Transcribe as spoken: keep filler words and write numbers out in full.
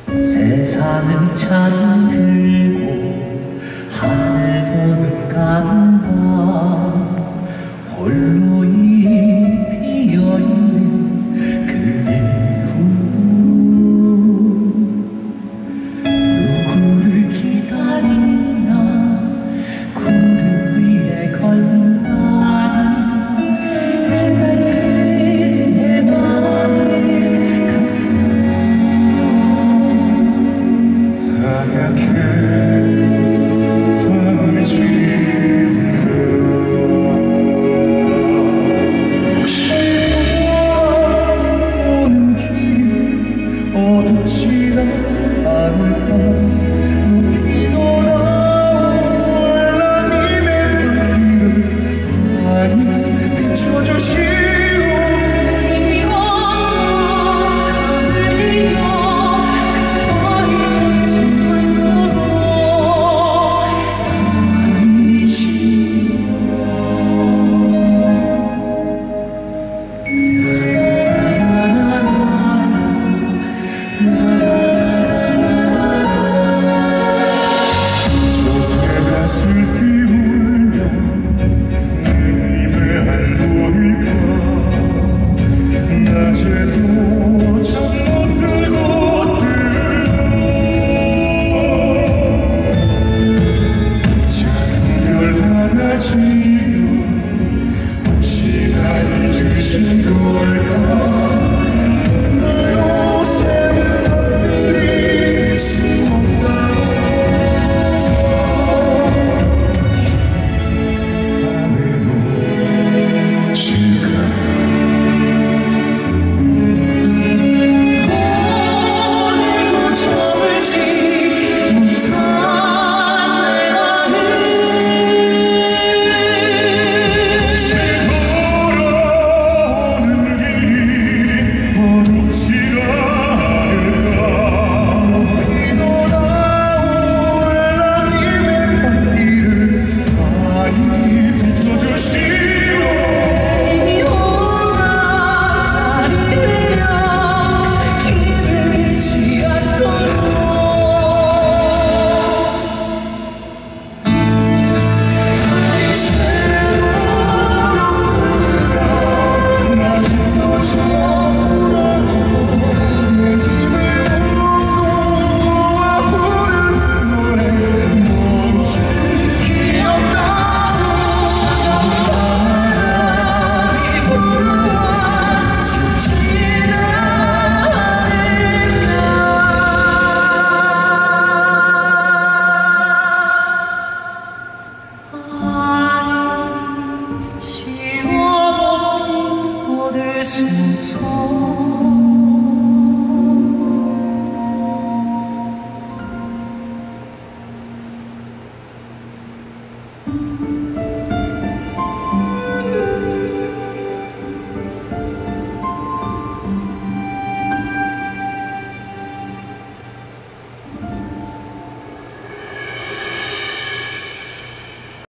세상은 잠들고 하늘 도는 간밤 홀로 이 비어있는 그의 후 누구를 기다리나 구름 위에 걸린 달이 해달픈 내 마음 같아 하얗게 밤을 지우며 혹시 돌아오는 길이 어둡지가 않을까 높이도 나올라 님의 불길을 아니 비춰주시오 님이 건너 강을 디뎌 급하이 젖지 않도록 다니시오 조새가 슬피 울면 내 입에 안 보일까 낮에도 잠 못 들고 들어 작은 별 하나 지며 혹시 날 잊으신 걸까 요새 밤들이 수 없나요 밤에도 질까요 오늘도 저물지 못한 내 마음 혹시 돌아오는 길이 어둡지가 않을까 높이도 나올라 님의 발길을 많이 비춰주시오 님이 오가 나를 흐려 길을 잃지 않도록 밤이 새도록 부르라 낮에도 저물어도 내 입을 놓아 부르는 노래 멈출 기 없다고 바람이 불어와 죽진 않을까 달이 시원한 빛 쏟으소서